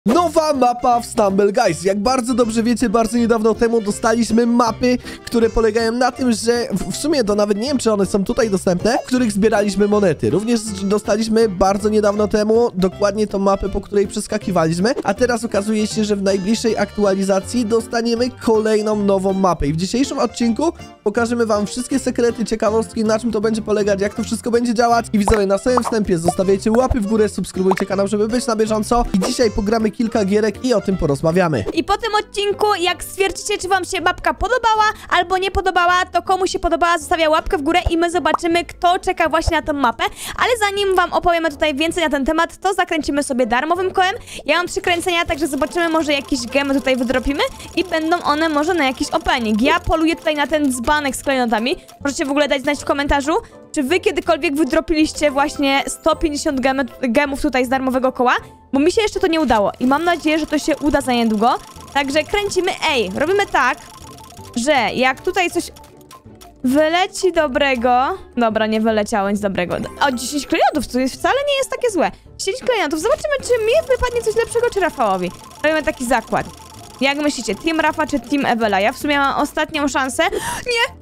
Nowa mapa w Stumble Guys. Jak bardzo dobrze wiecie, bardzo niedawno temu dostaliśmy mapy, które polegają na tym, że w sumie to nawet nie wiem, czy one są tutaj dostępne, w których zbieraliśmy monety. Również dostaliśmy bardzo niedawno temu dokładnie tą mapę, po której przeskakiwaliśmy, a teraz okazuje się, że w najbliższej aktualizacji dostaniemy kolejną nową mapę. I w dzisiejszym odcinku pokażemy wam wszystkie sekrety, ciekawostki, na czym to będzie polegać, jak to wszystko będzie działać. I widzowie, na samym wstępie zostawiajcie łapy w górę, subskrybujcie kanał, żeby być na bieżąco. I dzisiaj pogramy kilka gierek i o tym porozmawiamy. I po tym odcinku, jak stwierdzicie, czy wam się mapka podobała albo nie podobała, to komu się podobała, zostawia łapkę w górę i my zobaczymy, kto czeka właśnie na tę mapę. Ale zanim wam opowiemy tutaj więcej na ten temat, to zakręcimy sobie darmowym kołem. Ja mam 3 kręcenia, także zobaczymy, może jakieś gemy tutaj wydropimy i będą one może na jakiś opening. Ja poluję tutaj na ten dzbanek z klejnotami. Możecie w ogóle dać znać w komentarzu, czy wy kiedykolwiek wydropiliście właśnie 150 gemów tutaj z darmowego koła? Bo mi się jeszcze to nie udało i mam nadzieję, że to się uda za niedługo. Także kręcimy. Ej, robimy tak, że jak tutaj coś wyleci dobrego... Dobra, nie wyleciało nic dobrego. O, 10 klejnotów, to wcale nie jest takie złe. 10 klejnotów. Zobaczymy, czy mi wypadnie coś lepszego, czy Rafałowi. Robimy taki zakład. Jak myślicie, Team Rafa czy Team Ewela? Ja w sumie mam ostatnią szansę. Nie!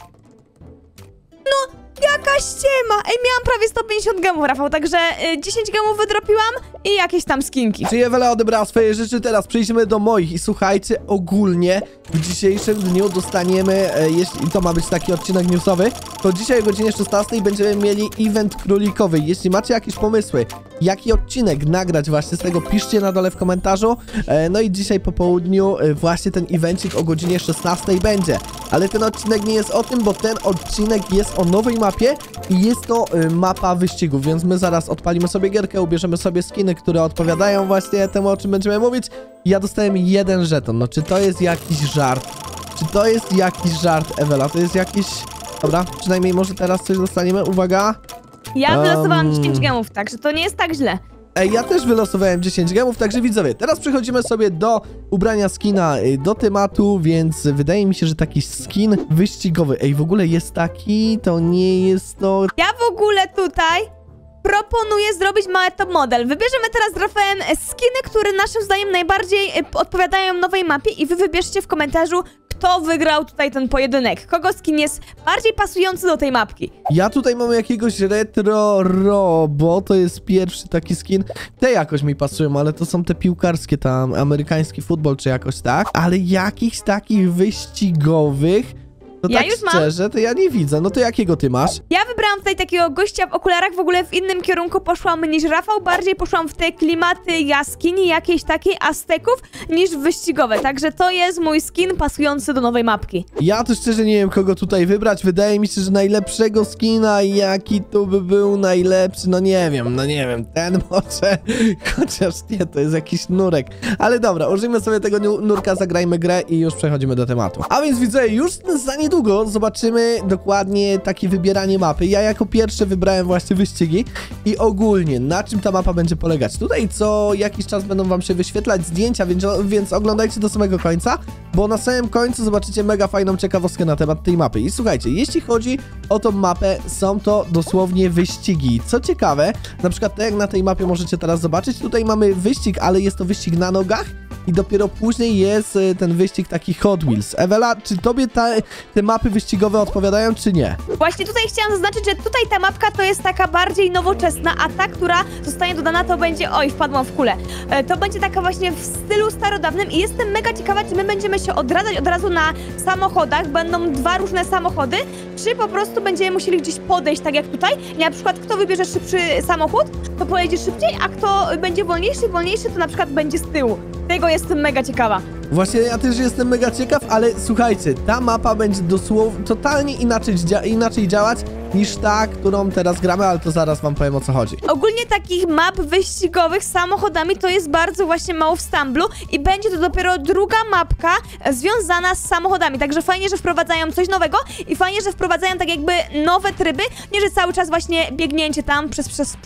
No, jaka ściema! Ej, miałam prawie 150 gemów, Rafał, także 10 gemów wydropiłam i jakieś tam skinki. Czy Ewela odebrała swoje rzeczy? Teraz przejdźmy do moich i słuchajcie, ogólnie w dzisiejszym dniu dostaniemy, jeśli to ma być taki odcinek newsowy, to dzisiaj o godzinie 16 będziemy mieli event królikowy. Jeśli macie jakieś pomysły, jaki odcinek nagrać właśnie z tego, piszcie na dole w komentarzu. No i dzisiaj po południu właśnie ten evencik o godzinie 16 będzie. Ale ten odcinek nie jest o tym, bo ten odcinek jest o nowej mapie i jest to mapa wyścigów, więc my zaraz odpalimy sobie gierkę, ubierzemy sobie skiny, które odpowiadają właśnie temu, o czym będziemy mówić. Ja dostałem 1 żeton. No czy to jest jakiś żart? Czy to jest jakiś żart, Ewela? To jest jakiś... Dobra, przynajmniej może teraz coś dostaniemy. Uwaga. Ja wylosowałam 10 gemów, także to nie jest tak źle. Ej, ja też wylosowałem 10 gemów, także widzowie, teraz przechodzimy sobie do ubrania skina, do tematu, więc wydaje mi się, że taki skin wyścigowy. Ej, w ogóle jest taki, to nie jest to... Ja w ogóle tutaj proponuję zrobić mały top model. Wybierzemy teraz z Rafałem skiny, które naszym zdaniem najbardziej odpowiadają nowej mapie i wy wybierzcie w komentarzu, kto wygrał tutaj ten pojedynek. Kogo skin jest bardziej pasujący do tej mapki. Ja tutaj mam jakiegoś retro robo, to jest pierwszy taki skin. Te jakoś mi pasują, ale to są te piłkarskie, tam amerykański futbol czy jakoś tak. Ale jakichś takich wyścigowych, to ja tak już szczerze, to ja nie widzę. No to jakiego ty masz? Ja wybrałam tutaj takiego gościa w okularach, w ogóle w innym kierunku poszłam niż Rafał, bardziej poszłam w te klimaty jaskini, jakiejś takiej Azteków, niż wyścigowe, także to jest mój skin pasujący do nowej mapki. Ja to szczerze nie wiem, kogo tutaj wybrać. Wydaje mi się, że najlepszego skina, jaki tu by był najlepszy, no nie wiem, ten może, chociaż nie, to jest jakiś nurek. Ale dobra, użyjmy sobie tego nurka, zagrajmy grę i już przechodzimy do tematu. A więc widzę, już za niedługo zobaczymy dokładnie takie wybieranie mapy. Ja jako pierwszy wybrałem właśnie wyścigi i ogólnie na czym ta mapa będzie polegać. Tutaj co jakiś czas będą wam się wyświetlać zdjęcia, więc oglądajcie do samego końca, bo na samym końcu zobaczycie mega fajną ciekawostkę na temat tej mapy. I słuchajcie, jeśli chodzi o tą mapę, są to dosłownie wyścigi. Co ciekawe, na przykład tak jak na tej mapie możecie teraz zobaczyć, tutaj mamy wyścig, ale jest to wyścig na nogach. I dopiero później jest ten wyścig taki Hot Wheels. Ewela, czy tobie te mapy wyścigowe odpowiadają, czy nie? Właśnie tutaj chciałam zaznaczyć, że tutaj ta mapka to jest taka bardziej nowoczesna, a ta, która zostanie dodana, to będzie... Oj, wpadłam w kulę. To będzie taka właśnie w stylu starodawnym i jestem mega ciekawa, czy my będziemy się odradzać od razu na samochodach. Będą 2 różne samochody, czy po prostu będziemy musieli gdzieś podejść, tak jak tutaj. I na przykład kto wybierze szybszy samochód, to pojedzie szybciej, a kto będzie wolniejszy, to na przykład będzie z tyłu. Tego jestem mega ciekawa. Właśnie ja też jestem mega ciekaw, ale słuchajcie, ta mapa będzie dosłownie totalnie inaczej działać niż ta, którą teraz gramy, ale to zaraz wam powiem, o co chodzi. Ogólnie takich map wyścigowych z samochodami to jest bardzo właśnie mało w Stumblu i będzie to dopiero druga mapka związana z samochodami, także fajnie, że wprowadzają coś nowego i fajnie, że wprowadzają tak jakby nowe tryby, nie że cały czas właśnie biegnięcie tam przez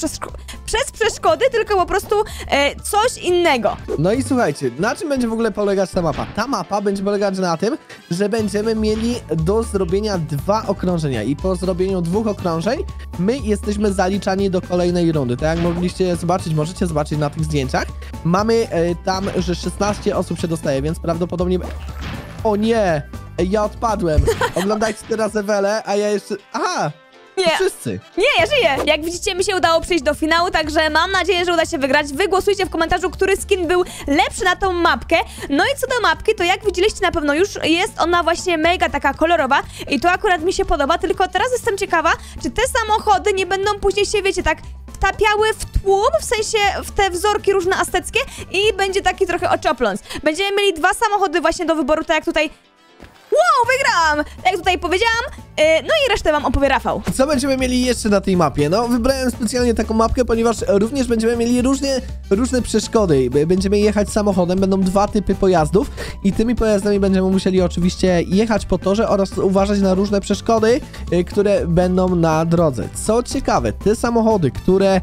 przeszkody, tylko po prostu coś innego. No i słuchajcie, na czym będzie w ogóle polegać ta mapa? Ta mapa będzie polegać na tym, że będziemy mieli do zrobienia 2 okrążenia i po zrobieniu 2 2 okrążeń, my jesteśmy zaliczani do kolejnej rundy. Tak jak mogliście zobaczyć, możecie zobaczyć na tych zdjęciach. Mamy tam, że 16 osób się dostaje, więc prawdopodobnie... O nie! Ja odpadłem. Oglądajcie teraz Ewelę, a ja jeszcze... Aha! Nie. Wszyscy. Nie, ja żyję. Jak widzicie, mi się udało przyjść do finału, także mam nadzieję, że uda się wygrać. Wy głosujcie w komentarzu, który skin był lepszy na tą mapkę. No i co do mapki, to jak widzieliście na pewno już, jest ona właśnie mega taka kolorowa i to akurat mi się podoba, tylko teraz jestem ciekawa, czy te samochody nie będą później się, wiecie, tak wtapiały w tłum, w sensie w te wzorki różne azteckie i będzie taki trochę oczopląs. Będziemy mieli 2 samochody właśnie do wyboru, tak jak tutaj... Wow, wygrałam! Tak jak tutaj powiedziałam, no i resztę wam opowie Rafał. Co będziemy mieli jeszcze na tej mapie? No, wybrałem specjalnie taką mapkę, ponieważ również będziemy mieli różne przeszkody. Będziemy jechać samochodem, będą 2 typy pojazdów i tymi pojazdami będziemy musieli oczywiście jechać po torze oraz uważać na różne przeszkody, które będą na drodze. Co ciekawe, te samochody, które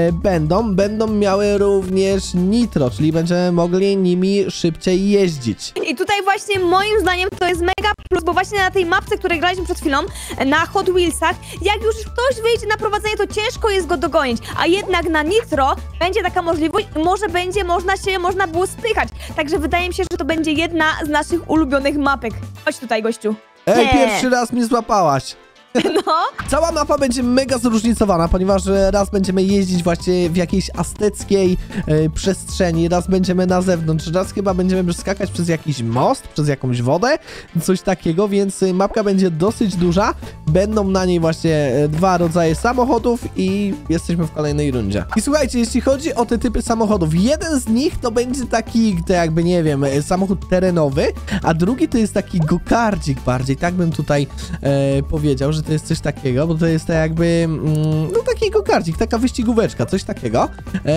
będą miały również nitro, czyli będziemy mogli nimi szybciej jeździć. I tutaj właśnie moim zdaniem to jest mega plus, bo właśnie na tej mapce, której graliśmy przed chwilą, na Hot Wheelsach, jak już ktoś wyjdzie na prowadzenie, to ciężko jest go dogonić, a jednak na Nitro będzie taka możliwość i może będzie można było spychać. Także wydaje mi się, że to będzie jedna z naszych ulubionych mapek. Chodź tutaj, gościu. Ej, pierwszy raz mnie złapałaś. No. Cała mapa będzie mega zróżnicowana, ponieważ raz będziemy jeździć właśnie w jakiejś azteckiej przestrzeni, raz będziemy na zewnątrz, raz chyba będziemy skakać przez jakiś most, przez jakąś wodę, coś takiego, więc mapka będzie dosyć duża. Będą na niej właśnie 2 rodzaje samochodów i jesteśmy w kolejnej rundzie. I słuchajcie, jeśli chodzi o te typy samochodów, jeden z nich to będzie taki, to jakby nie wiem, samochód terenowy, a drugi to jest taki go-kardzik bardziej, tak bym tutaj powiedział, że to jest coś takiego, bo to jest tak jakby, no taki go-kardzik, taka wyścigóweczka, coś takiego.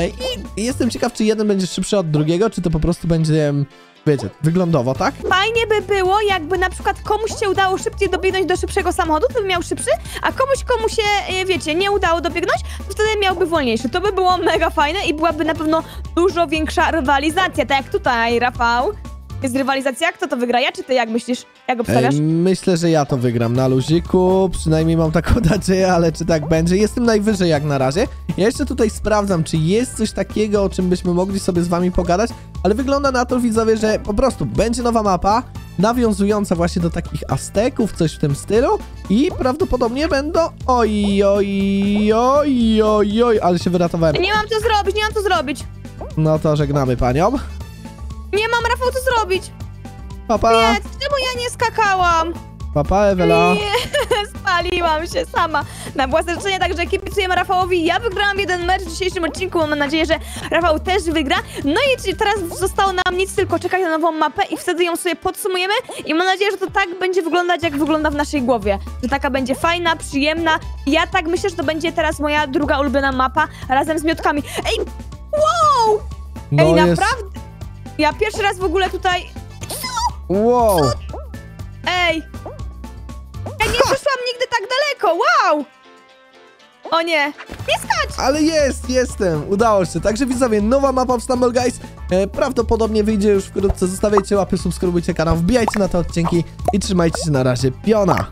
I jestem ciekaw, czy jeden będzie szybszy od drugiego, czy to po prostu będzie, wiecie, wyglądowo, tak? Fajnie by było, jakby na przykład komuś się udało szybciej dobiegnąć do szybszego samochodu, to by miał szybszy, a komu się, wiecie, nie udało dobiegnąć, to wtedy miałby wolniejszy. To by było mega fajne i byłaby na pewno dużo większa rywalizacja, tak jak tutaj, Rafał. Jest rywalizacja? Kto to wygra? Ja czy ty? Jak myślisz? Jak obstawiasz? Myślę, że ja to wygram na luziku, przynajmniej mam taką nadzieję, ale czy tak będzie? Jestem najwyżej jak na razie. Ja jeszcze tutaj sprawdzam, czy jest coś takiego, o czym byśmy mogli sobie z wami pogadać, ale wygląda na to, widzowie, że po prostu będzie nowa mapa, nawiązująca właśnie do takich Azteków, coś w tym stylu i prawdopodobnie będą... Oj, ale się wyratowałem. Nie mam co zrobić. No to żegnamy panią. Nie mam, Rafał, co zrobić. Papa. Nie, czemu ja nie skakałam? Papa, Ewela. Nie, spaliłam się sama na własne życzenie, także kibicujemy Rafałowi. Ja wygrałam jeden mecz w dzisiejszym odcinku, mam nadzieję, że Rafał też wygra. No i teraz zostało nam nic, tylko czekać na nową mapę i wtedy ją sobie podsumujemy i mam nadzieję, że to tak będzie wyglądać, jak wygląda w naszej głowie. Że taka będzie fajna, przyjemna. Ja tak myślę, że to będzie teraz moja druga ulubiona mapa razem z miotkami. Ej, wow! No Ej, jest... naprawdę? Ja pierwszy raz w ogóle tutaj... Wow! Ej! Ja nie przeszłam nigdy tak daleko, wow! O nie, nie skacz! Ale jestem, udało się. Także widzowie, nowa mapa w Stumble Guys prawdopodobnie wyjdzie już wkrótce. Zostawiajcie łapy, subskrybujcie kanał, wbijajcie na te odcinki i trzymajcie się na razie. Piona!